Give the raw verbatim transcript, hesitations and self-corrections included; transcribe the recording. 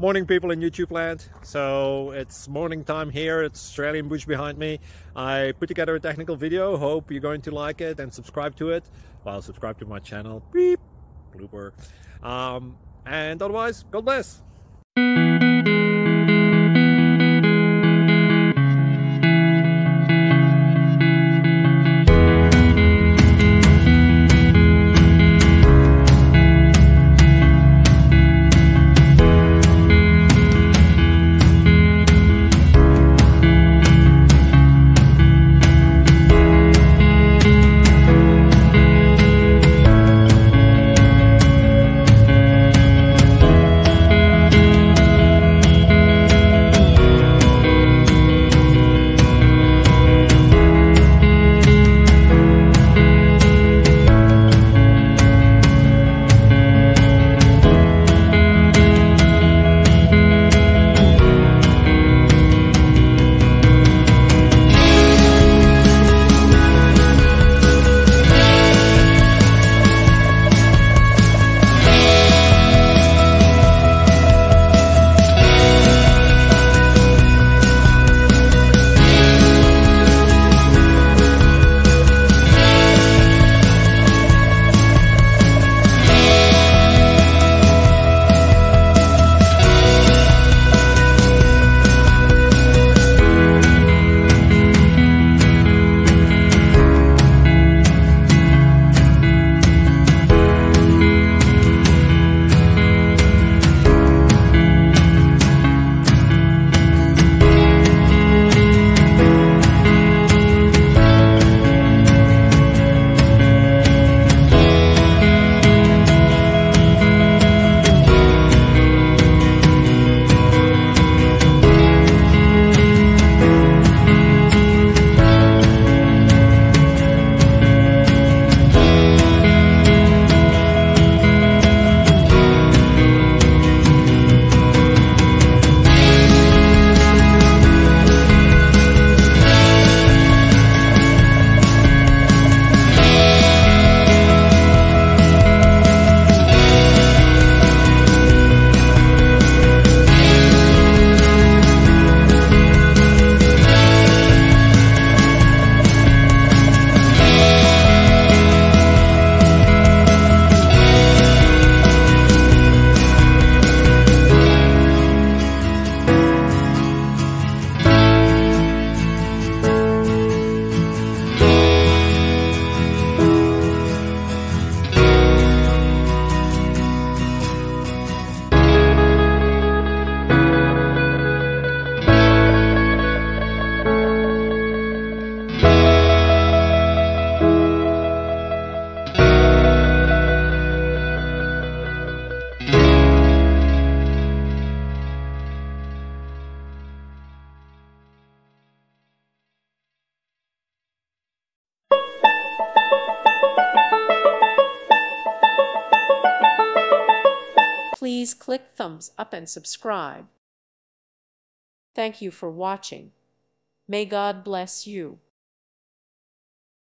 Morning, people in YouTube land. So it's morning time here. It's Australian bush behind me. I put together a technical video. Hope you're going to like it and subscribe to it. Well, subscribe to my channel. Beep. Blooper. Um, and otherwise, God bless. Please click thumbs up and subscribe. Thank you for watching. May God bless you.